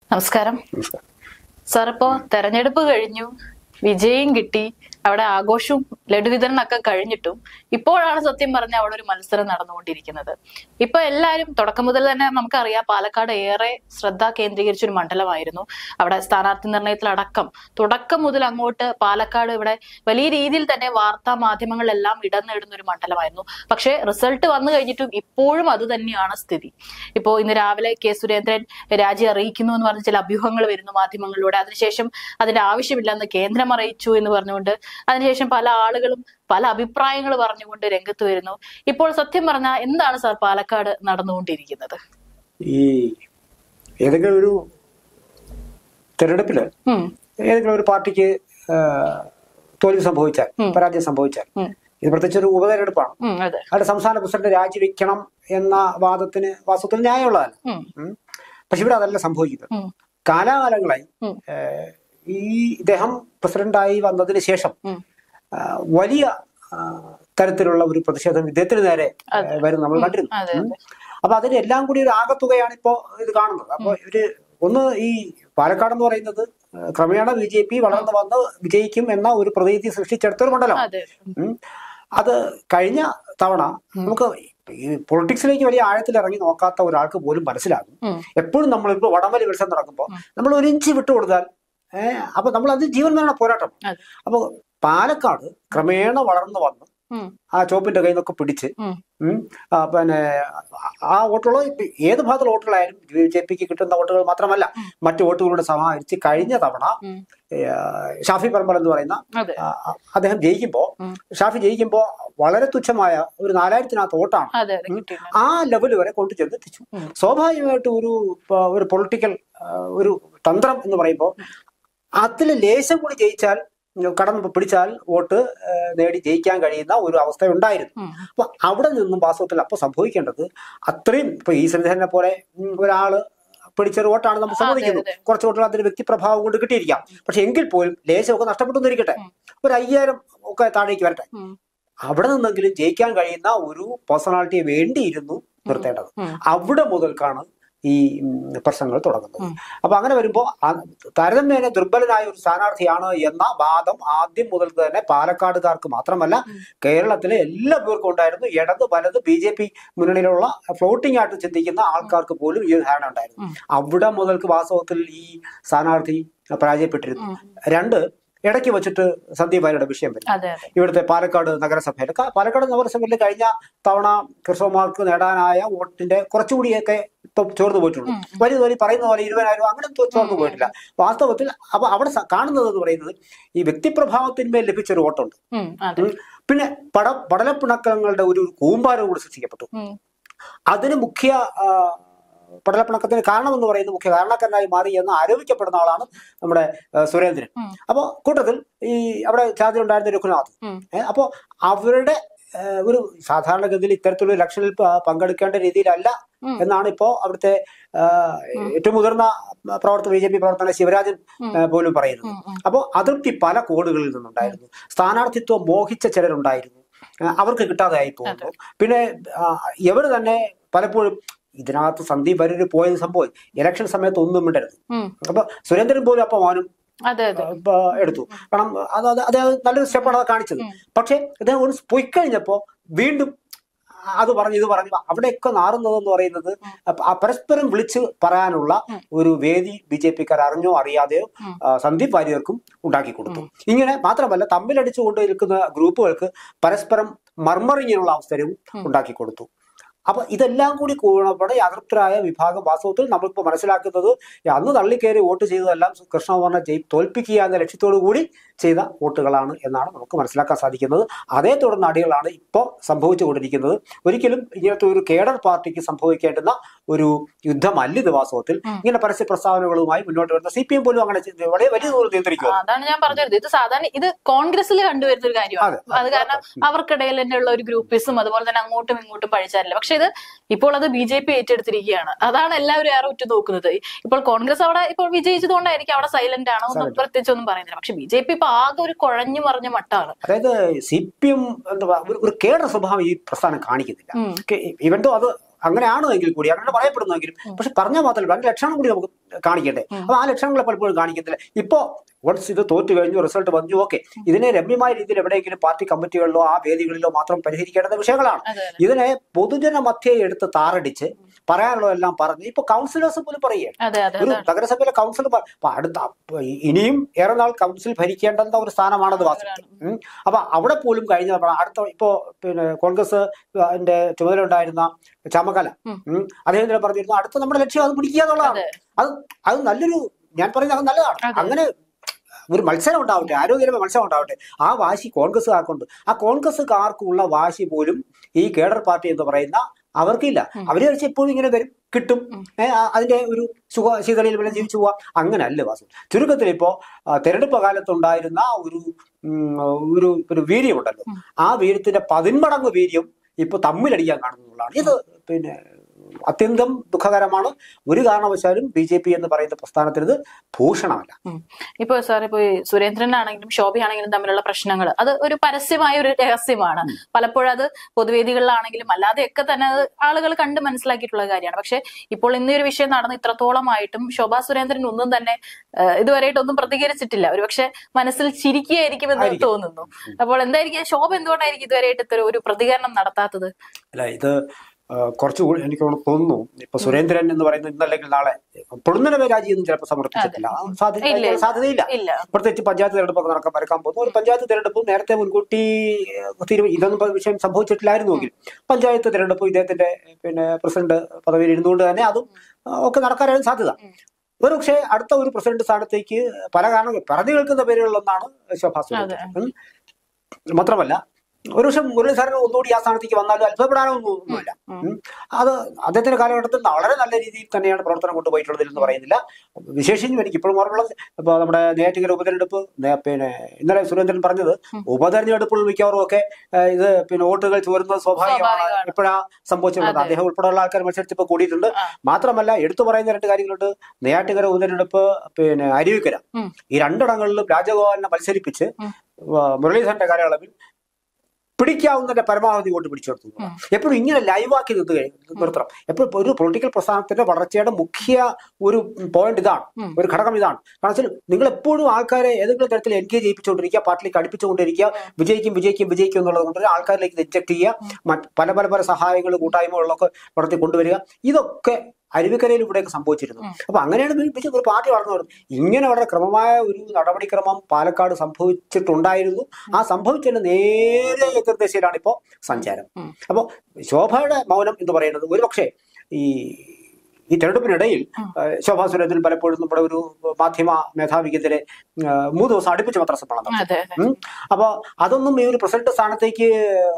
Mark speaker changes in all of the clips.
Speaker 1: നമസ്കാരം സാർ. ഇപ്പോ തെരഞ്ഞെടുപ്പ് കഴിഞ്ഞു, വിജയം കിട്ടി, അവിടെ ആഘോഷവും ലഡു വിതരണമൊക്കെ കഴിഞ്ഞിട്ടും ഇപ്പോഴാണ് സത്യം പറഞ്ഞ അവിടെ ഒരു മത്സരം നടന്നുകൊണ്ടിരിക്കുന്നത്. ഇപ്പൊ എല്ലാവരും തുടക്കം മുതൽ തന്നെ നമുക്കറിയാം, പാലക്കാട് ഏറെ ശ്രദ്ധ കേന്ദ്രീകരിച്ച ഒരു മണ്ഡലമായിരുന്നു. അവിടെ സ്ഥാനാർത്ഥി നിർണയത്തിലടക്കം തുടക്കം മുതൽ അങ്ങോട്ട് പാലക്കാട് ഇവിടെ വലിയ രീതിയിൽ തന്നെ വാർത്താ മാധ്യമങ്ങളെല്ലാം ഇടം നേടുന്ന ഒരു മണ്ഡലമായിരുന്നു. പക്ഷെ റിസൾട്ട് വന്നു കഴിഞ്ഞിട്ടും ഇപ്പോഴും അത് തന്നെയാണ് സ്ഥിതി. ഇപ്പോ ഇന്ന് രാവിലെ കെ സുരേന്ദ്രൻ രാജി അറിയിക്കുന്നു എന്ന് പറഞ്ഞ ചില അഭ്യൂഹങ്ങൾ വരുന്നു മാധ്യമങ്ങളിലൂടെ. അതിനുശേഷം അതിന്റെ ആവശ്യമില്ലെന്ന് കേന്ദ്രം അറിയിച്ചു എന്ന് പറഞ്ഞുകൊണ്ട് അതിനുശേഷം പല ആളുകളും പല അഭിപ്രായങ്ങൾ പറഞ്ഞുകൊണ്ട് രംഗത്ത് വരുന്നു. ഇപ്പോൾ സത്യം പറഞ്ഞാൽ എന്താണ് സാർ പാലക്കാട് നടന്നുകൊണ്ടിരിക്കുന്നത്?
Speaker 2: ഈ ഏതെങ്കിലും ഒരു തെരഞ്ഞെടുപ്പില് ഏതെങ്കിലും ഒരു പാർട്ടിക്ക് തോൽവി സംഭവിച്ചാൽ, പരാജയം സംഭവിച്ചാൽ, ഇത് പ്രത്യേകിച്ച് ഒരു ഉപതെരഞ്ഞെടുപ്പാണ്, അവിടെ സംസ്ഥാന പ്രസിഡന്റ് രാജിവെക്കണം എന്ന വാദത്തിന് വാസ്തവത്തിൽ ന്യായമുള്ളതല്ല. പക്ഷെ ഇവിടെ അതല്ല സംഭവിക്കുന്നത്. കാലാകാലങ്ങളായി ഈ ഇദ്ദേഹം പ്രസിഡന്റായി വന്നതിന് ശേഷം വലിയ തരത്തിലുള്ള ഒരു പ്രതിഷേധം ഇദ്ദേഹത്തിന് നേരെ വരും നമ്മൾ കണ്ടിരുന്നു. അപ്പൊ അതിന് എല്ലാം കൂടി ഒരു ആകത്തുകയാണ് ഇപ്പോ ഇത് കാണുന്നത്. അപ്പൊ ഒന്ന് ഈ പാലക്കാട് എന്ന് പറയുന്നത് ക്രമേണ BJP വളർന്നു വന്ന് വിജയിക്കും എന്ന ഒരു പ്രതീതി സൃഷ്ടിച്ചെടുത്തൊരു മണ്ഡലം. അത് കഴിഞ്ഞ തവണ നമുക്ക് ഈ പൊളിറ്റിക്സിലേക്ക് വലിയ ആഴത്തിൽ ഇറങ്ങി നോക്കാത്ത ഒരാൾക്ക് പോലും മനസ്സിലാകും. എപ്പോഴും നമ്മളിപ്പോ വടംവലി മത്സരം നടക്കുമ്പോൾ നമ്മൾ ഒരു ഇഞ്ച് വിട്ടുകൊടുത്താൽ അപ്പൊ നമ്മൾ അത് ജീവൻ മരണ പോരാട്ടം. അപ്പൊ പാലക്കാട് ക്രമേണ വളർന്നു വന്ന് ആ ചോപ്പിന്റെ കയ്യിൽ നിന്നൊക്കെ പിടിച്ച് പിന്നെ ആ വോട്ടുകൾ ഏത് ഭാഗത്തുള്ള വോട്ടുകളായാലും BJPക്ക് കിട്ടുന്ന വോട്ടുകൾ മാത്രമല്ല മറ്റു വോട്ടുകളോട് സമാഹരിച്ച് കഴിഞ്ഞ തവണ ഷാഫി പറമ്പിൽ എന്ന് പറയുന്ന അദ്ദേഹം ഷാഫി ജയിക്കുമ്പോ വളരെ തുച്ഛമായ ഒരു 4000-നകത്ത് വോട്ടാണ് ആ ലെവല് വരെ കൊണ്ടു ചെന്നെത്തിച്ചു. സ്വാഭാവികമായിട്ട് ഒരു പൊളിറ്റിക്കൽ ഒരു തന്ത്രം എന്ന് പറയുമ്പോൾ അതിൽ ലേശം കൂടി ജയിച്ചാൽ കടന്നു പിടിച്ചാൽ വോട്ട് നേടി ജയിക്കാൻ കഴിയുന്ന ഒരു അവസ്ഥ ഉണ്ടായിരുന്നു. അപ്പൊ അവിടെ നിന്നും വാസ്തവത്തിൽ അപ്പൊ സംഭവിക്കേണ്ടത് അത്രയും ഇപ്പൊ ഈ ശ്രീധരനെ പോലെ ഒരാള് പിടിച്ചൊരു വോട്ടാണ് നമ്മൾ സമ്മതിക്കുന്നത്. കുറച്ച് വോട്ടുകൾ അതിന് വ്യക്തിപ്രഭാവം കൊണ്ട് കിട്ടിയിരിക്കാം. പക്ഷെ എങ്കിൽ പോലും ലേശമൊക്കെ നഷ്ടപ്പെട്ടെന്നിരിക്കട്ടെ, ഒരു 5000 ഒക്കെ താഴേക്ക് വരട്ടെ, അവിടെ നിന്നെങ്കിലും ജയിക്കാൻ കഴിയുന്ന ഒരു പേഴ്സണാലിറ്റിയെ വേണ്ടിയിരുന്നു നിർത്തേണ്ടത്. അവിടെ മുതൽക്കാണ് ഈ പ്രശ്നങ്ങൾ തുടങ്ങുന്നത്. അപ്പൊ അങ്ങനെ വരുമ്പോ താരതമ്യേന ദുർബലനായ ഒരു സ്ഥാനാർത്ഥിയാണ് എന്ന വാദം ആദ്യം മുതൽ തന്നെ പാലക്കാടുകാർക്ക് മാത്രമല്ല കേരളത്തിലെ എല്ലാ പേർക്കും ഉണ്ടായിരുന്നു. ഇടത് വലത് BJP മുന്നണിയിലുള്ള ഫ്ലോട്ടിംഗ് ആയിട്ട് ചിന്തിക്കുന്ന ആൾക്കാർക്ക് പോലും ഈ ധാരണ ഉണ്ടായിരുന്നു. അവിടെ മുതൽക്ക് വാസ്തവത്തിൽ ഈ സ്ഥാനാർത്ഥി പരാജയപ്പെട്ടിരുന്നു. ഇടയ്ക്ക് വെച്ചിട്ട് സന്ദീപ് വാര്യരുടെ വിഷയം വരും. ഇവിടുത്തെ പാലക്കാട് നഗരസഭയിൽ കഴിഞ്ഞ തവണ കൃഷ്ണകുമാർക്ക് നേടാനായ വോട്ടിന്റെ കുറച്ചുകൂടിയൊക്കെ ഇപ്പൊ ചോർന്നു പോയിട്ടുള്ളൂ. വലിയ പറയുന്ന പോലെ 20,000 അങ്ങനെ ചോർന്നു പോയിട്ടില്ല വാസ്തവത്തിൽ. അപ്പൊ അവിടെ കാണുന്നത് എന്ന് പറയുന്നത് ഈ വ്യക്തിപ്രഭാവത്തിന്മേൽ ലഭിച്ചൊരു വോട്ടുണ്ട്. പിന്നെ പടലപ്പിണക്കങ്ങളുടെ ഒരു കൂമ്പാരം കൂടി സൃഷ്ടിക്കപ്പെട്ടു. അതിന് മുഖ്യ പടലപ്പിണക്കത്തിന് കാരണം എന്ന് പറയുന്നത് മുഖ്യ കാരണക്കാരനായി മാറി എന്ന് ആരോപിക്കപ്പെടുന്ന ആളാണ് നമ്മുടെ സുരേന്ദ്രൻ. അപ്പോ കൂട്ടത്തിൽ ഈ അവിടെ ചാർജിലുണ്ടായിരുന്ന രഘുനാഥ്. അപ്പോ അവരുടെ ഒരു സാധാരണഗതിയിൽ ഇത്തരത്തിലുള്ള ഇലക്ഷനിൽ പങ്കെടുക്കേണ്ട രീതിയിലല്ല എന്നാണ് ഇപ്പോ അവിടുത്തെ ഏറ്റവും മുതിർന്ന BJP പ്രവർത്തന ശിവരാജൻ പോലും പറയുന്നത്. അപ്പോ അതൃപ്തി പല കോണുകളിൽ നിന്നുണ്ടായിരുന്നു. സ്ഥാനാർത്ഥിത്വം മോഹിച്ച ചിലരുണ്ടായിരുന്നു, അവർക്ക് കിട്ടാതെ ആയി പോകുന്നു. പിന്നെ ഇവർ തന്നെ പലപ്പോഴും ഇതിനകത്ത് സന്ദീപ് വാര്യർ പോയത് സംഭവം ഇലക്ഷൻ സമയത്ത് ഒന്നും മിണ്ടരുത്. അപ്പൊ സുരേന്ദ്രൻ പോലും അപ്പൊ മോനും എടുത്തു. കാരണം അദ്ദേഹം നല്ലൊരു സ്റ്റെപ്പാണ് അത് കാണിച്ചത്. പക്ഷെ അദ്ദേഹം ഒരു പോയിക്കഴിഞ്ഞപ്പോ വീണ്ടും അത് പറഞ്ഞു ഇത് പറഞ്ഞു അവിടെയൊക്കെ നാറുന്നതെന്ന് പറയുന്നത് പരസ്പരം വിളിച്ച് പറയാനുള്ള ഒരു വേദി BJPക്കാർ അറിഞ്ഞോ അറിയാതെയോ സന്ദീപ് വാര്യർക്കും ഉണ്ടാക്കി കൊടുത്തു. ഇങ്ങനെ മാത്രമല്ല തമ്മിലടിച്ചുകൊണ്ട് നിൽക്കുന്ന ഗ്രൂപ്പുകൾക്ക് പരസ്പരം മർമറിങ്ങിനുള്ള അവസരവും ഉണ്ടാക്കി കൊടുത്തു. അപ്പൊ ഇതെല്ലാം കൂടി കൂടപ്പെടെ അതൃപ്തരായ വിഭാഗം വാസ്തവത്തിൽ നമ്മളിപ്പോൾ മനസ്സിലാക്കുന്നത് അന്ന് തള്ളിക്കയറി വോട്ട് ചെയ്തതെല്ലാം കൃഷ്ണകുമാറിനെ തോൽപ്പിക്കുക എന്ന ലക്ഷ്യത്തോടു കൂടി ചെയ്ത വോട്ടുകളാണ് എന്നാണ് നമുക്ക് മനസ്സിലാക്കാൻ സാധിക്കുന്നത്. അതേ തുടർന്ന് അടികളാണ് ഇപ്പോൾ സംഭവിച്ചുകൊണ്ടിരിക്കുന്നത്. ഒരിക്കലും ഇങ്ങനത്തെ ഒരു കേഡർ പാർട്ടിക്ക് സംഭവിക്കേണ്ടുന്ന ഒരു യുദ്ധമല്ല ഇത് വാസ്തവത്തിൽ. ഇങ്ങനെ പരസ്യ പ്രസ്താവനകളുമായി മുന്നോട്ട് വരുന്ന CPM പോലും അങ്ങനെ വളരെ വലിയ തോതിൽ നിയന്ത്രിക്കുക.
Speaker 1: അതാണ് ഞാൻ പറഞ്ഞത്. ഇത് സാധാരണ ഇത് കോൺഗ്രസിൽ കണ്ടുവരുന്ന ഒരു കാര്യമാണ്. അത് കാരണം അവർക്കിടയിൽ തന്നെയുള്ള ഒരു ഗ്രൂപ്പിസും അതുപോലെ തന്നെ അങ്ങോട്ടും ഇങ്ങോട്ടും പഴിച്ചാറില്ല. പക്ഷെ ഇത് ഇപ്പോൾ അത് BJP ഏറ്റെടുത്തിരിക്കുകയാണ്. അതാണ് എല്ലാവരും ഏറെ ഉറ്റു നോക്കുന്നത്. ഇപ്പോൾ കോൺഗ്രസ് അവിടെ ഇപ്പോൾ വിജയിച്ചതുകൊണ്ടായിരിക്കും അവിടെ സൈലന്റ് ആണ്, ഒന്നും പ്രത്യേകിച്ച് ഒന്നും പറയുന്നില്ല. പക്ഷെ BJP ഇപ്പൊ ആകെ ഒരു കുഴഞ്ഞു മറിഞ്ഞ മട്ടാണ്.
Speaker 2: അതായത് CPM എന്താ ഒരു കേഡർ സ്വഭാവം ഈ പ്രസ്ഥാനം കാണിക്കുന്നില്ല. ഇവന്റോ അത് അങ്ങനെയാണ് എങ്കിൽ കൂടി അങ്ങനെ പറയപ്പെടുന്നെങ്കിലും പക്ഷെ പറഞ്ഞാൽ മാത്രമല്ല അതിന്റെ ലക്ഷണം കൂടി നമുക്ക് കാണിക്കട്ടെ. അപ്പൊ ആ ലക്ഷണങ്ങളെ പലപ്പോഴും കാണിക്കത്തില്ല. ഇപ്പോ വൺസ് ഇത് തോറ്റു കഴിഞ്ഞു, റിസൾട്ട് വന്നു, ഓക്കെ, ഇതിനെ രമ്യമായ രീതിയിൽ എവിടെയെങ്കിലും പാർട്ടി കമ്മിറ്റികളിലോ ആ വേദികളിലോ മാത്രം പരിഹരിക്കേണ്ട വിഷയങ്ങളാണ്. ഇതിനെ പൊതുജന മധ്യേ എടുത്ത് താറടിച്ച് പറയാനുള്ളതെല്ലാം പറഞ്ഞ് ഇപ്പൊ കൗൺസിലേഴ്സ് പോലും പറയുക ഒരു നഗരസഭയിലെ കൗൺസിൽ അടുത്ത ഇനിയും ഏറെ നാൾ കൗൺസിൽ ഭരിക്കേണ്ട ഒരു സ്ഥാനമാണത് വാസ്തവത്തിൽ. അപ്പൊ അവിടെ പോലും കഴിഞ്ഞ അടുത്ത ഇപ്പോ കോൺഗ്രസ് അതിന്റെ ചുമതല ഉണ്ടായിരുന്ന ചമകല അദ്ദേഹം പറഞ്ഞിരുന്നു അടുത്ത നമ്മുടെ ലക്ഷ്യം അത് പിടിക്കുക എന്നുള്ളതാണ്. അത് നല്ലൊരു, ഞാൻ പറയുന്നത് അത് നല്ലതാണ്. അങ്ങനെ ഒരു മത്സരം ഉണ്ടാവട്ടെ, ആരോഗ്യകരമായ മത്സരം ഉണ്ടാവട്ടെ. ആ വാശി കോൺഗ്രസ്സുകാർക്കുണ്ട്. ആ കോൺഗ്രസ്സുകാർക്കുള്ള വാശി പോലും ഈ കേഡർ പാർട്ടി എന്ന് പറയുന്ന അവർക്കില്ല. അവര് കഴിച്ച് എപ്പോഴും ഇങ്ങനെ വരും, കിട്ടും, അതിന്റെ ഒരു ശീതളിയിൽ വല്ല ജീവിച്ചു പോവാം. അങ്ങനല്ല വാസു. ചുരുക്കത്തിൽ ഇപ്പോ തെരഞ്ഞെടുപ്പ് കാലത്തുണ്ടായിരുന്ന ഒരു വീര്യമുണ്ടല്ലോ, ആ വീര്യത്തിന്റെ 10 മടങ്ങ് വീര്യം ഇപ്പൊ തമ്മിലടിക്കാൻ കാണുന്നതാണ്. ഇത് അത്യന്തം ദുഃഖകരമാണ്. ഒരു കാരണവശാലും BJP എന്ന് പറയുന്ന പ്രസ്ഥാനത്തിന് ഇത് ഭൂഷണമല്ല.
Speaker 1: ഇപ്പൊ സാർ ഇപ്പൊ സുരേന്ദ്രനാണെങ്കിലും ശോഭയാണെങ്കിലും തമ്മിലുള്ള പ്രശ്നങ്ങൾ അത് ഒരു പരസ്യമായ ഒരു രഹസ്യമാണ്. പലപ്പോഴും അത് പൊതുവേദികളിലാണെങ്കിലും അല്ലാതെയൊക്കെ തന്നെ അത് ആളുകൾ കണ്ട് മനസ്സിലാക്കിയിട്ടുള്ള കാര്യമാണ്. പക്ഷെ ഇപ്പോൾ ഇന്ന് ഒരു വിഷയം നടന്ന് ഇത്രത്തോളമായിട്ടും ശോഭാ സുരേന്ദ്രൻ ഒന്നും തന്നെ ഇതുവരെയായിട്ടൊന്നും പ്രതികരിച്ചിട്ടില്ല. ഒരുപക്ഷെ മനസ്സിൽ ചിരിക്കുകയായിരിക്കുമെന്ന് തോന്നുന്നു. അപ്പോൾ എന്തായിരിക്കും ശോഭ എന്തുകൊണ്ടായിരിക്കും ഇതുവരെയായിട്ട് ഇത്ര ഒരു പ്രതികരണം നടത്താത്തത്?
Speaker 2: അല്ല, ഇത് കുറച്ചുകൂടി എനിക്ക് തോന്നുന്നു ഇപ്പൊ സുരേന്ദ്രൻ എന്ന് പറയുന്നത് ഇന്നല്ലെങ്കിൽ നാളെ പൊടുന്നനെ രാജിയൊന്നും ചിലപ്പോൾ സമർപ്പിച്ചിട്ടില്ല, സാധ്യതയില്ല. പ്രത്യേകിച്ച് പഞ്ചായത്ത് തെരഞ്ഞെടുപ്പൊക്കെ വരക്കാൻ പോകുന്നു. ഒരു പഞ്ചായത്ത് തെരഞ്ഞെടുപ്പ് നേരത്തെ മുൻകൂട്ടി ഇതൊന്നും വിഷയം സംഭവിച്ചിട്ടില്ലായിരുന്നുവെങ്കിൽ പഞ്ചായത്ത് തെരഞ്ഞെടുപ്പ് ഇദ്ദേഹത്തിന്റെ പ്രസിഡന്റ് പദവിയിൽ ഇരുന്നുകൊണ്ട് തന്നെ അതും ഒക്കെ നടക്കാനാണ് സാധ്യത. ഒരുപക്ഷെ അടുത്ത ഒരു പ്രസിഡന്റ് സ്ഥാനത്തേക്ക് പല കാരണങ്ങൾ പറഞ്ഞു കേൾക്കുന്ന പേരുകളിലൊന്നാണ് ശോഭാ സുരേന്ദ്രൻ. മാത്രമല്ല ഒരുപക്ഷെ മുരളീധരൻ ഒന്നുകൂടി ആ സ്ഥാനത്തേക്ക് വന്നാലും അത്ഭുതപ്പെടാനൊന്നുമില്ല. അത് അദ്ദേഹത്തിന്റെ കാലഘട്ടത്തിൽ വളരെ നല്ല രീതിയിൽ തന്നെയാണ് പ്രവർത്തനം കൊണ്ടുപോയിട്ടുള്ളത് എന്ന് പറയുന്നില്ല. വിശേഷിച്ചും എനിക്ക് ഇപ്പോഴും ഓർമ്മയുള്ളത് ഇപ്പൊ നമ്മുടെ നെയ്യാറ്റിൻകര ഉപതെരഞ്ഞെടുപ്പ്, ഇന്നലെ സുരേന്ദ്രൻ പറഞ്ഞത് ഉപതെരഞ്ഞെടുപ്പുകൾ മിക്കവാറും ഒക്കെ ഇത് വോട്ടുകൾ ചോരുന്നത് സ്വാഭാവികമാണ്, എപ്പോഴാ സംഭവിച്ചിട്ടുള്ളത്. അദ്ദേഹം ഉൾപ്പെടെയുള്ള ആൾക്കാർ മത്സരിച്ചപ്പോൾ കൂടിയിട്ടുണ്ട്. മാത്രമല്ല എടുത്തു പറയുന്ന 2 കാര്യങ്ങളുണ്ട്. നെയ്യാറ്റിൻകര ഉപതെരഞ്ഞെടുപ്പ്, അരുവിക്കര, ഈ 2 ഇടങ്ങളിലും രാജഗോപാലിനെ മത്സരിപ്പിച്ച് മുരളീധരന്റെ കാലയളവിൽ പിടിക്കാവുന്നതിന്റെ പരമാവധി വോട്ട് പിടിച്ചെടുത്തു. എപ്പോഴും ഇങ്ങനെ ലൈവാക്കി നിർത്തണം. എപ്പോഴും ഒരു പൊളിറ്റിക്കൽ പ്രസ്ഥാനത്തിന്റെ വളർച്ചയുടെ മുഖ്യ ഒരു പോയിന്റ് ഇതാണ്, ഒരു ഘടകം ഇതാണ്. കാരണം വെച്ചാൽ നിങ്ങൾ എപ്പോഴും ആൾക്കാരെ ഏതെങ്കിലും തരത്തിൽ എൻഗേജ് ചെയ്യിപ്പിച്ചുകൊണ്ടിരിക്കുക, പാർട്ടിയിലേക്ക് അടുപ്പിച്ചുകൊണ്ടിരിക്കുക, വിജയിക്കും എന്നുള്ളത് കൊണ്ട് ആൾക്കാരിലേക്ക് ഇൻജക്ട് ചെയ്യുക, പല സഹായങ്ങൾ കൂട്ടായ്മകളിലൊക്കെ വളർത്തി കൊണ്ടുവരിക. ഇതൊക്കെ അരുവിക്കരയിൽ ഇവിടെയൊക്കെ സംഭവിച്ചിരുന്നു. അപ്പൊ അങ്ങനെയാണ് ഒരു പാർട്ടി വളർന്നു വരുന്നത്. ഇങ്ങനെ വളരെ ക്രമമായ ഒരു നടപടിക്രമം പാലക്കാട് സംഭവിച്ചിട്ടുണ്ടായിരുന്നു. ആ സംഭവിച്ചതിന്റെ നേരെ എതിർദിശയിലാണ് ഇപ്പോ സഞ്ചാരം. അപ്പോ ശോഭയുടെ മൗനം എന്ന് പറയുന്നത് ഒരുപക്ഷെ ഈ തെരഞ്ഞെടുപ്പിനിടയിൽ ശോഭാ സുരേന്ദ്രൻ പലപ്പോഴും നമ്മുടെ ഒരു മാധ്യമ മേധാവിക്കെതിരെ 3 ദിവസം അടുപ്പിച്ച് പത്രസമ്മേളനം നടത്തി. അപ്പൊ അതൊന്നും ഈ ഒരു പ്രസിഡന്റ് സ്ഥാനത്തേക്ക്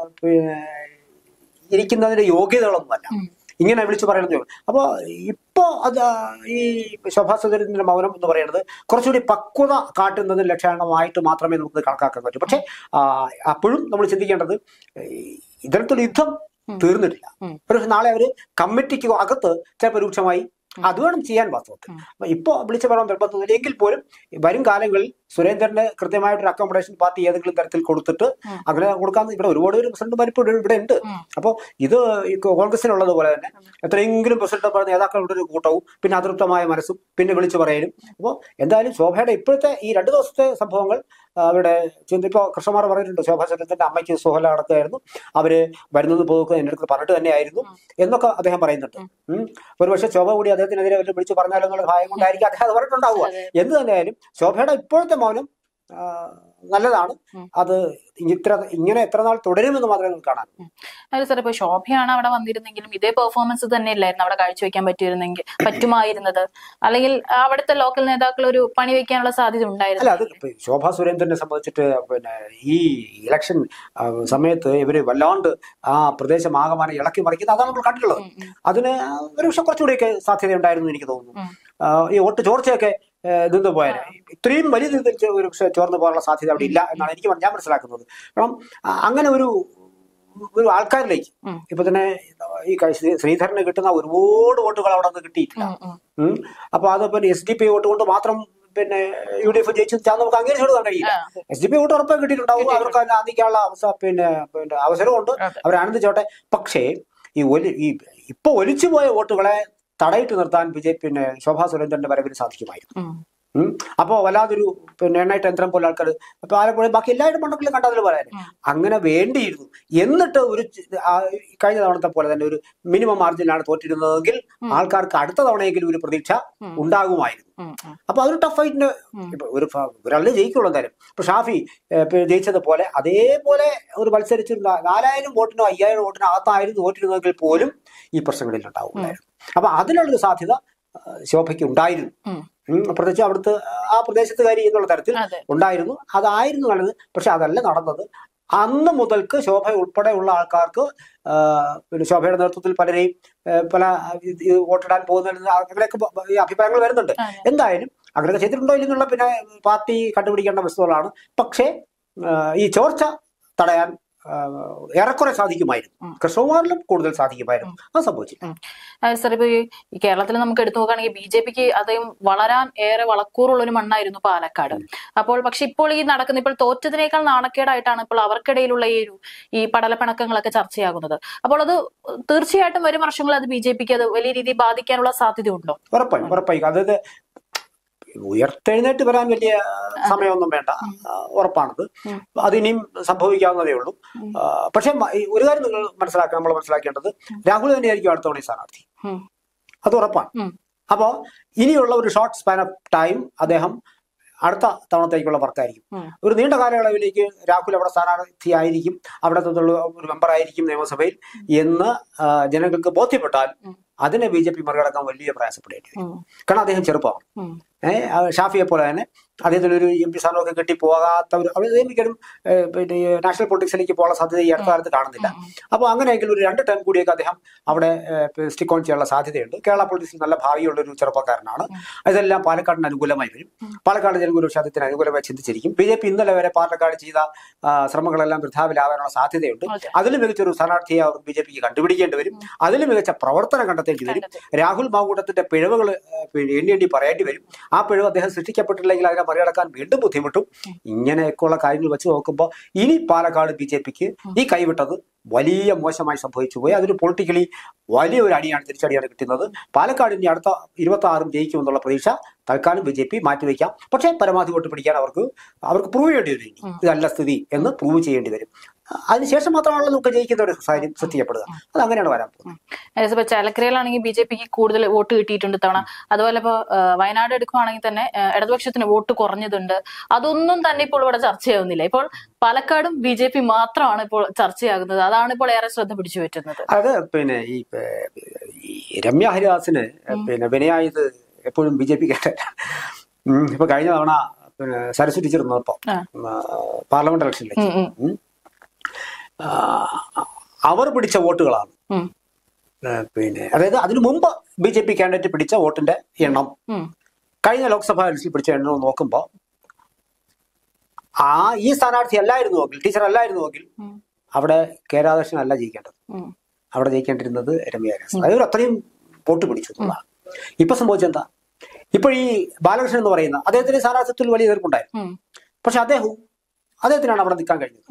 Speaker 2: ഇരിക്കുന്നതിന്റെ യോഗ്യതകളൊന്നുമല്ല, ഇങ്ങനെ വിളിച്ചു പറയുന്നത്. അപ്പോൾ ഇപ്പോ അത് ഈ ശോഭാ സുരേന്ദ്രന്റെ മൗനം എന്ന് പറയുന്നത് കുറച്ചുകൂടി പക്വത കാട്ടുന്നതിന് ലക്ഷണമായിട്ട് മാത്രമേ നമുക്ക് കണക്കാക്കാൻ പറ്റൂ. പക്ഷെ അപ്പോഴും നമ്മൾ ചിന്തിക്കേണ്ടത് ഇത്തരത്തിലുള്ള യുദ്ധം തീർന്നിട്ടില്ല. പക്ഷെ നാളെ അവര് കമ്മിറ്റിക്ക് അകത്ത് ചിലപ്പോൾ രൂക്ഷമായി അത് വേണം ചെയ്യാൻ വാസ്തവത്തിൽ. ഇപ്പോ വിളിച്ചു പറയാൻ നിർബന്ധമില്ല. എങ്കിൽ പോലും വരും കാലങ്ങളിൽ സുരേന്ദ്രന് കൃത്യമായിട്ടൊരു അക്കോമഡേഷൻ പാർട്ടി ഏതെങ്കിലും തരത്തിൽ കൊടുത്തിട്ട് അങ്ങനെ കൊടുക്കാൻ ഇവിടെ ഒരുപാട് പ്രസിഡന്റുമാർ ഇപ്പോൾ ഇവിടെ ഉണ്ട്. അപ്പോൾ ഇത് കോൺഗ്രസിനുള്ളത് പോലെ തന്നെ എത്രയെങ്കിലും പ്രസിഡന്റ് നേതാക്കളുടെ ഒരു കൂട്ടവും പിന്നെ അതൃപ്തമായ മനസ്സും പിന്നെ വിളിച്ചു പറയലും. അപ്പോൾ എന്തായാലും ശോഭയുടെ ഇപ്പോഴത്തെ ഈ 2 ദിവസത്തെ സംഭവങ്ങൾ അവരുടെ ഇപ്പൊ കൃഷ്ണകുമാർ പറഞ്ഞിട്ടുണ്ട്, ശോഭാ സുരേന്ദ്രന്റെ അമ്മയ്ക്ക് സുഹല അടക്കമായിരുന്നു, അവര് വരുന്നത് പോകുക എന്റെ അടുത്ത് പറഞ്ഞിട്ട് തന്നെയായിരുന്നു എന്നൊക്കെ അദ്ദേഹം പറയുന്നുണ്ട്. ഒരുപക്ഷെ ശോഭ കൂടി അദ്ദേഹത്തിനെതിരെ അവർ വിളിച്ചു പറഞ്ഞാലോ എന്നുള്ള ഭയം കൊണ്ടായിരിക്കും അദ്ദേഹം അത് പറഞ്ഞിട്ടുണ്ടാവുക. എന്ത് തന്നെയായാലും ശോഭയുടെ ഇപ്പോഴത്തെ മൗനം നല്ലതാണ്. അത് ഇങ്ങനെ എത്ര നാൾ തുടരുമെന്ന് മാത്രമേ നമുക്ക് കാണാൻ.
Speaker 1: അല്ല സാർ, ഇപ്പൊ ശോഭയാണ് അവിടെ വന്നിരുന്നെങ്കിലും ഇതേ പെർഫോമൻസ് തന്നെയല്ലായിരുന്നു അവിടെ കാഴ്ചവെക്കാൻ പറ്റുമായിരുന്നത്, അല്ലെങ്കിൽ അവിടുത്തെ ലോക്കൽ നേതാക്കൾ ഒരു പണി വെക്കാനുള്ള സാധ്യത ഉണ്ടായിരുന്നു.
Speaker 2: അല്ല, അത് ശോഭാ സുരേന്ദ്രനെ സംബന്ധിച്ചിട്ട് ഈ ഇലക്ഷൻ സമയത്ത് ഇവര് വല്ലാണ്ട് ആ പ്രദേശം ആകമാനം ഇളക്കി മറിക്കുന്നത് അതാണ് നമ്മൾ കണ്ടിട്ടുള്ളത്. അതിന് ഒരു പക്ഷെ കുറച്ചുകൂടിയൊക്കെ സാധ്യത ഉണ്ടായിരുന്നു എനിക്ക് തോന്നുന്നു. ഈ വോട്ട് ചോർച്ചയൊക്കെ നിന്ന് പോയാൽ ഇത്രയും വലിയ രീതിയിൽ ഒരു ചോർന്നു പോകാനുള്ള സാധ്യത അവിടെ ഇല്ല എന്നാണ് ഞാൻ മനസ്സിലാക്കുന്നത്. കാരണം അങ്ങനെ ഒരു ആൾക്കാരിലേക്ക് ഇപ്പൊ തന്നെ ഈ ശ്രീധരന് കിട്ടുന്ന ഒരുപാട് വോട്ടുകൾ അവിടെ നിന്ന് കിട്ടിയിട്ടില്ല. അപ്പൊ അത് SDP വോട്ട് കൊണ്ട് മാത്രം UDF ജയിച്ചു നമുക്ക് അംഗീകരിച്ചെടുക്കാൻ കഴിയില്ല. SDP വോട്ട് ഉറപ്പായി കിട്ടിയിട്ടുണ്ടാവും. അവർക്ക് ആനന്ദിക്കാനുള്ള അവസരമുണ്ട്, അവർ ആനന്ദിച്ചോട്ടെ. പക്ഷേ ഈ ഇപ്പൊ ഒലിച്ചുപോയ വോട്ടുകളെ തടയിട്ട് നിർത്താൻ പിന്നെ ശോഭാ സുരേന്ദ്രന്റെ വരവിന് സാധിക്കുമായിരുന്നു. അപ്പോ വല്ലാതൊരു എണ്ണയിട്ട് യന്ത്രം പോലെ ആൾക്കാർ അപ്പൊ ആലപ്പുഴ ബാക്കി എല്ലാവരും മണ്ഡലത്തിലും കണ്ടതിൽ പറയാൻ അങ്ങനെ വേണ്ടിയിരുന്നു. എന്നിട്ട് ഒരു കഴിഞ്ഞ തവണത്തെ പോലെ തന്നെ ഒരു മിനിമം മാർജിനിലാണ് തോറ്റിരുന്നതെങ്കിൽ ആൾക്കാർക്ക് അടുത്ത തവണയെങ്കിലും ഒരു പ്രതീക്ഷ ഉണ്ടാകുമായിരുന്നു. അപ്പൊ അതൊരു ടഫ് ഫൈറ്റിന് ഒരാളെ ജയിക്കുള്ളൂ എന്തായാലും. ഇപ്പൊ ഷാഫി ജയിച്ചതുപോലെ അതേപോലെ ഒരു മത്സരിച്ച് 4000 വോട്ടിനോ 5000 വോട്ടിനോ അകത്തായിരുന്നു തോറ്റിരുന്നെങ്കിൽ പോലും ഈ പ്രശ്നങ്ങളിൽ ഉണ്ടാവുമായിരുന്നു. അപ്പൊ അതിനുള്ളൊരു സാധ്യത ശോഭയ്ക്ക് ഉണ്ടായിരുന്നു. പ്രത്യേകിച്ച് അവിടുത്തെ ആ പ്രദേശത്തുകാരി എന്നുള്ള തരത്തിൽ ഉണ്ടായിരുന്നു. അതായിരുന്നു നല്ലത്. പക്ഷെ അതല്ല നടന്നത്. അന്ന് മുതൽക്ക് ശോഭ ഉൾപ്പെടെയുള്ള ആൾക്കാർക്ക് പിന്നെ ശോഭയുടെ നേതൃത്വത്തിൽ പലരെയും പല വോട്ടിടാൻ പോകുന്ന അങ്ങനെയൊക്കെ അഭിപ്രായങ്ങൾ വരുന്നുണ്ട്. എന്തായാലും അങ്ങനെയൊക്കെ ചെയ്തിട്ടുണ്ടോ ഇല്ലെന്നുള്ള പിന്നെ പാർട്ടി കണ്ടുപിടിക്കേണ്ട വസ്തുതകളാണ്. പക്ഷേ ഈ ചോർച്ച തടയാൻ ഏറെക്കുറെ സാധിക്കുമായിരുന്നു. കൃഷ്ണകുമാറിലും കൂടുതൽ സാധിക്കുമായിരുന്നു. അത് സംഭവിച്ചില്ല.
Speaker 1: സാർ, ഇപ്പൊ ഈ കേരളത്തിൽ നമുക്ക് എടുത്തു നോക്കുകയാണെങ്കിൽ BJPക്ക് അദ്ദേഹം വളരാൻ ഏറെ വളക്കൂറുള്ള ഒരു മണ്ണായിരുന്നു പാലക്കാട്. അപ്പോൾ പക്ഷെ ഇപ്പോൾ ഈ നടക്കുന്ന ഇപ്പോൾ തോറ്റതിനേക്കാൾ നാണക്കേടായിട്ടാണ് ഇപ്പോൾ അവർക്കിടയിലുള്ള ഈ പടലപ്പിണക്കങ്ങളൊക്കെ ചർച്ചയാകുന്നത്. അപ്പോൾ അത് തീർച്ചയായിട്ടും വരും വർഷങ്ങളിൽ അത് BJPക്ക് അത് വലിയ രീതിയിൽ ബാധിക്കാനുള്ള സാധ്യത ഉണ്ടോ?
Speaker 2: ഉറപ്പായി. അതായത് ഉയർത്തെഴുന്നേറ്റ് വരാൻ വലിയ സമയമൊന്നും വേണ്ട, ഉറപ്പാണത്. അതിനിയും സംഭവിക്കാവുന്നതേ ഉള്ളൂ. പക്ഷെ ഒരു കാര്യം നമ്മൾ മനസ്സിലാക്കേണ്ടത് രാഹുൽ തന്നെയായിരിക്കും അടുത്ത തവണ സ്ഥാനാർത്ഥി. അത് ഉറപ്പാണ്. അപ്പോ ഇനിയുള്ള ഒരു ഷോർട്ട് സ്പാൻ ഓഫ് ടൈം അദ്ദേഹം അടുത്ത തവണത്തേക്കുള്ള വർക്കായിരിക്കും. ഒരു നീണ്ട കാലയളവിലേക്ക് രാഹുൽ അവിടെ സ്ഥാനാർത്ഥിയായിരിക്കും, അവിടെ നിന്നുള്ള ഒരു മെമ്പറായിരിക്കും നിയമസഭയിൽ എന്ന് ജനങ്ങൾക്ക് ബോധ്യപ്പെട്ടാൽ അതിനെ BJP മറികടക്കാൻ വലിയ പ്രയാസപ്പെടേണ്ടി വരും. കാരണം അദ്ദേഹം ചെറുപ്പമാണ്. ഷാഫിയെ പോലെ തന്നെ അദ്ദേഹത്തിന് ഒരു MP സ്ഥാനമൊക്കെ കിട്ടിപ്പോകാത്ത അദ്ദേഹം മിക്കലും പിന്നെ നാഷണൽ പൊളിറ്റിക്സിലേക്ക് പോകാൻ സാധ്യത ഈ അടുത്ത കാലത്ത് കാണുന്നില്ല. അപ്പോൾ അങ്ങനെയെങ്കിൽ ഒരു 2 ടേം കൂടിയൊക്കെ അദ്ദേഹം അവിടെ സ്റ്റിക്ക് ഓൺ ചെയ്യാനുള്ള സാധ്യതയുണ്ട്. കേരള പൊളിറ്റിക്സിൽ നല്ല ഭാവിയുള്ള ഒരു ചെറുപ്പക്കാരനാണ്. ഇതെല്ലാം പാലക്കാടിന് അനുകൂലമായി വരും. പാലക്കാട് ജനങ്ങൾ ഒരു ശതത്തിന് അനുകൂലമായി ചിന്തിച്ചിരിക്കും. BJP ഇന്നലെ വരെ പാലക്കാട് ചെയ്ത ശ്രമങ്ങളെല്ലാം വൃഥാവിലാവാനുള്ള സാധ്യതയുണ്ട്. അതിലും മികച്ചൊരു സ്ഥാനാർത്ഥിയെ അവർ BJPക്ക് കണ്ടുപിടിക്കേണ്ടി വരും. അതിലും മികച്ച പ്രവർത്തനം കണ്ടെത്തേണ്ടി വരും. രാഹുൽ മാങ്കൂട്ടത്തിന്റെ പിഴവുകൾ എണ്ണി പറയേണ്ടി വരും. ആ പിഴവ് അദ്ദേഹം സൃഷ്ടിക്കപ്പെട്ടില്ലെങ്കിൽ അതിനെ മറികടക്കാൻ വീണ്ടും ബുദ്ധിമുട്ടും. ഇങ്ങനെയൊക്കെയുള്ള കാര്യങ്ങൾ വെച്ച് നോക്കുമ്പോൾ ഇനി പാലക്കാട് BJPക്ക് ഈ കൈവിട്ടത് വലിയ മോശമായി സംഭവിച്ചു പോയി. അതൊരു പൊളിറ്റിക്കലി വലിയൊരു തിരിച്ചടിയാണ് കിട്ടുന്നത്. പാലക്കാട് ഇനി അടുത്ത 26 ജയിക്കുമെന്നുള്ള പ്രതീക്ഷ തൽക്കാലം BJP മാറ്റിവെക്കാം. പക്ഷേ പരമാവധി വോട്ട് പിടിക്കാൻ അവർക്ക് പ്രൂവ് ചെയ്യേണ്ടി വരും. ഇതല്ല സ്ഥിതി എന്ന് പ്രൂവ് ചെയ്യേണ്ടി വരും. അതിനുശേഷം മാത്രമാണല്ലോ നമുക്ക് ജയിക്കുന്ന ഒരു സാഹചര്യം സൃഷ്ടിക്കപ്പെടുക. അത് അങ്ങനെയാണ് വരാൻ പോകുന്നത്.
Speaker 1: ചേലക്കരയിലാണെങ്കിൽ BJPക്ക് കൂടുതൽ വോട്ട് കിട്ടിയിട്ടുണ്ട് തവണ. അതുപോലെ ഇപ്പൊ വയനാട് എടുക്കുകയാണെങ്കിൽ തന്നെ ഇടതുപക്ഷത്തിന് വോട്ട് കുറഞ്ഞതുണ്ട്. അതൊന്നും തന്നെ ഇപ്പോൾ ഇവിടെ ചർച്ചയാവുന്നില്ല. ഇപ്പോൾ പാലക്കാടും BJP മാത്രമാണ് ഇപ്പോൾ ചർച്ചയാകുന്നത്. അതാണ് ഇപ്പോൾ ഏറെ ശ്രദ്ധ പിടിച്ചു പറ്റുന്നത്.
Speaker 2: അത് പിന്നെ ഈ രമ്യ ഹരിദാസിന് പിന്നെ വിനയായത് എപ്പോഴും BJP കേട്ടല്ല. ഇപ്പൊ കഴിഞ്ഞ തവണ പിന്നെ സരസ്വതി ചേർന്നപ്പോ പാർലമെന്റ് ഇലക്ഷനിലേക്ക് അവർ പിടിച്ച വോട്ടുകളാണ്. പിന്നെ അതായത് അതിനു മുമ്പ് BJP കാൻഡിഡേറ്റ് പിടിച്ച വോട്ടിന്റെ എണ്ണം കഴിഞ്ഞ ലോക്സഭാ ഇലക്ഷനിൽ പിടിച്ച എണ്ണം നോക്കുമ്പോ ഈ സ്ഥാനാർത്ഥി അല്ലായിരുന്നുവെങ്കിൽ, ടീച്ചർ അല്ലായിരുന്നുവെങ്കിൽ അവിടെ കെ രാധാകൃഷ്ണൻ അല്ല ജയിക്കേണ്ടത്. അവിടെ ജയിക്കേണ്ടിരുന്നത് രമ്യ ഹരിദാസ്. അതായത് അത്രയും വോട്ട് പിടിച്ചു എന്നുള്ളതാണ്. ഇപ്പൊ സംഭവിച്ചെന്താ? ഇപ്പൊ ഈ ബാലകൃഷ്ണൻ എന്ന് പറയുന്ന അദ്ദേഹത്തിന്റെ സ്ഥാനാർത്ഥിത്വത്തിൽ വലിയ എതിർപ്പുണ്ടായിരുന്നു. പക്ഷെ അദ്ദേഹത്തിനാണ് അവിടെ നിൽക്കാൻ കഴിഞ്ഞത്.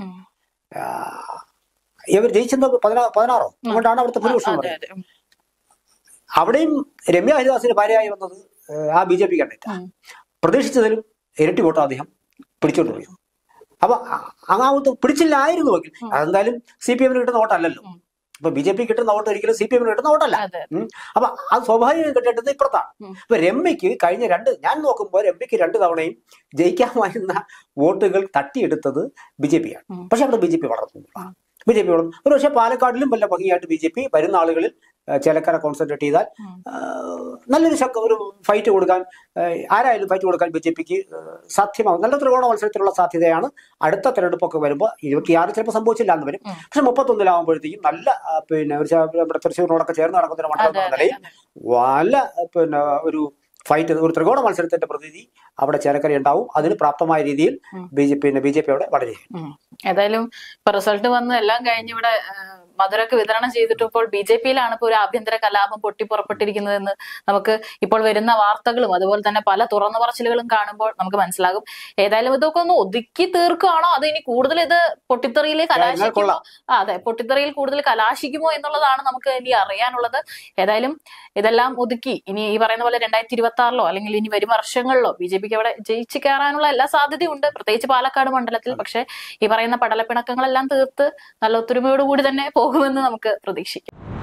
Speaker 2: ഇവർ ജയിച്ചത് 16 അതുകൊണ്ടാണ് അവിടുത്തെ ഭൂരിപക്ഷം പറയുന്നത്. അവിടെയും രമ്യ ഹരിദാസിന് ഭാര്യയായി വന്നത് ആ BJP കാൻഡിഡേറ്റ്. പ്രതീക്ഷിച്ചതിലും ഇരട്ടി വോട്ട് അദ്ദേഹം പിടിച്ചോണ്ട് പോയി. അപ്പൊ അങ്ങാവത്ത് പിടിച്ചില്ലായിരുന്നുവെങ്കിൽ അതെന്തായാലും CPM കിട്ടുന്ന വോട്ടല്ലല്ലോ. ഇപ്പൊ BJP കിട്ടുന്ന വോട്ട് ഒരിക്കലും CPM കിട്ടുന്ന വോട്ടല്ല. അപ്പൊ അത് സ്വാഭാവികം കിട്ടേണ്ടത് ഇപ്പുറത്താണ്. ഇപ്പൊ രമ്യക്ക് കഴിഞ്ഞ ഞാൻ നോക്കുമ്പോൾ രമ്യക്ക് 2 തവണയും ജയിക്കാമായിരുന്ന വോട്ടുകൾ തട്ടിയെടുത്തത് BJP ആണ്. പക്ഷെ അവിടെ BJP വളർന്നു. BJP വളർന്നു. ഒരു പക്ഷെ പാലക്കാടിലും വല്ല ഭംഗിയായിട്ട് BJP വരുന്ന ആളുകളിൽ ചേലക്കര കോൺസെൻട്രേറ്റ് ചെയ്താൽ നല്ലൊരു ഒരു ഫൈറ്റ് കൊടുക്കാൻ, ആരായാലും ഫൈറ്റ് കൊടുക്കാൻ BJPക്ക് സാധ്യമാകും. നല്ല ത്രികോണ മത്സരത്തിലുള്ള സാധ്യതയാണ് അടുത്ത തെരഞ്ഞെടുപ്പൊക്കെ വരുമ്പോൾ. 26 ചിലപ്പോൾ സംഭവിച്ചില്ല എന്ന് വരും. പക്ഷെ 31 നല്ല പിന്നെ നമ്മുടെ തൃശ്ശൂരിനോടൊക്കെ ചേർന്ന് നടക്കുന്ന ഒരു മണ്ഡലം എന്ന നിലയിൽ വല്ല പിന്നെ ഒരു ഫൈറ്റ്, ഒരു ത്രികോണ മത്സരത്തിന്റെ പ്രതീതി അവിടെ ചേലക്കര ഉണ്ടാവും. അതിന് പ്രാപ്തമായ രീതിയിൽ BJP അവിടെ വളരെ
Speaker 1: ഏതായാലും ഇപ്പൊ റിസൾട്ട് വന്ന് എല്ലാം കഴിഞ്ഞ് ഇവിടെ മധുരക്ക് വിതരണം ചെയ്തിട്ട് ഇപ്പോൾ BJP-യിലാണ് ഇപ്പോൾ ഒരു ആഭ്യന്തര കലാപം പൊട്ടിപ്പുറപ്പെട്ടിരിക്കുന്നതെന്ന് നമുക്ക് ഇപ്പോൾ വരുന്ന വാർത്തകളും അതുപോലെ തന്നെ പല തുറന്നു പറച്ചിലുകളും കാണുമ്പോൾ നമുക്ക് മനസ്സിലാകും. ഏതായാലും ഇതൊക്കെ ഒന്ന് ഒതുക്കി തീർക്കുകയാണോ അതോ ഇനി കൂടുതൽ ഇത് പൊട്ടിത്തെറിയിൽ കലാശിക്കുമോ? അതെ, പൊട്ടിത്തെറിയിൽ കൂടുതൽ കലാശിക്കുമോ എന്നുള്ളതാണ് നമുക്ക് ഇനി അറിയാനുള്ളത്. ഏതായാലും ഇതെല്ലാം ഒതുക്കി ഇനി ഈ പറയുന്ന പോലെ 2026-ലോ അല്ലെങ്കിൽ ഇനി വരും വർഷങ്ങളിലോ BJP-ക്ക് അവിടെ ജയിച്ചു കയറാനുള്ള എല്ലാ സാധ്യതയുണ്ട്, പ്രത്യേകിച്ച് പാലക്കാട് മണ്ഡലത്തിൽ. പക്ഷെ ഈ പറയുന്ന പടലപ്പിണക്കങ്ങളെല്ലാം തീർത്ത് നല്ല ഒത്തൊരുമയോടുകൂടി തന്നെ പോകുമെന്ന് നമുക്ക് പ്രതീക്ഷിക്കാം.